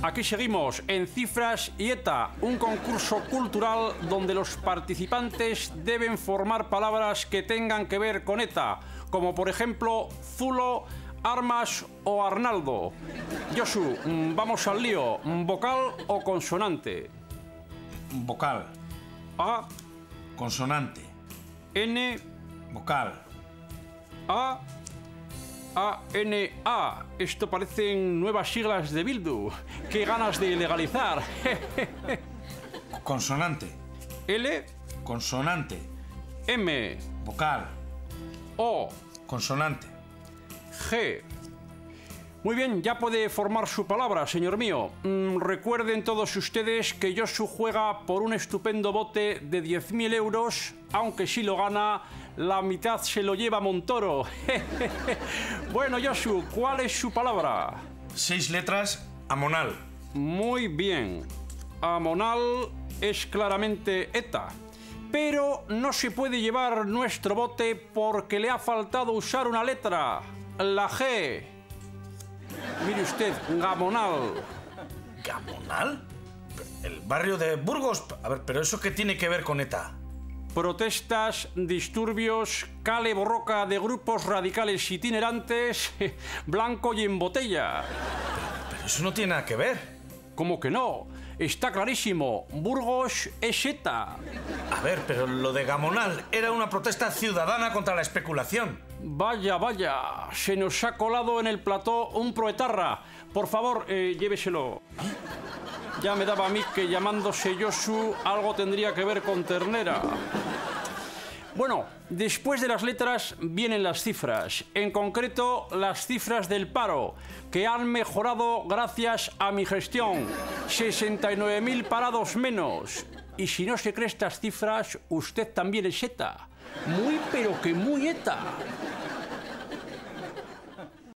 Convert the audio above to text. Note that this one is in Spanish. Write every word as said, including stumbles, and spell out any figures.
aquí seguimos en Cifras y ETA, un concurso cultural donde los participantes deben formar palabras que tengan que ver con ETA, como por ejemplo Zulo, Armas o Arnaldo. Josu, vamos al lío. ¿Vocal o consonante? Vocal. A. Consonante. N. Vocal. A. A, N, A. Esto parecen nuevas siglas de Bildu. ¡Qué ganas de legalizar! Consonante. L. Consonante. M. Vocal. O. Consonante. G. Muy bien, ya puede formar su palabra, señor mío. Mm, recuerden todos ustedes que Josu juega por un estupendo bote de diez mil euros, aunque si lo gana, la mitad se lo lleva Montoro. Bueno, Josu, ¿cuál es su palabra? Seis letras, amonal. Muy bien. Amonal es claramente ETA. Pero no se puede llevar nuestro bote porque le ha faltado usar una letra, la G. Mire usted, Gamonal. ¿Gamonal? ¿El barrio de Burgos? A ver, ¿pero eso qué tiene que ver con ETA? Protestas, disturbios, cale borroca de grupos radicales itinerantes, blanco y en botella. Pero, pero eso no tiene nada que ver. ¿Cómo que no? Está clarísimo, Burgos es ETA. A ver, pero lo de Gamonal era una protesta ciudadana contra la especulación. Vaya, vaya, se nos ha colado en el plató un proetarra. Por favor, eh, lléveselo. Ya me daba a mí que llamándose Josu algo tendría que ver con ternera. Bueno, después de las letras vienen las cifras, en concreto las cifras del paro, que han mejorado gracias a mi gestión. sesenta y nueve mil parados menos. Y si no se cree estas cifras, usted también es ETA. Muy pero que muy ETA.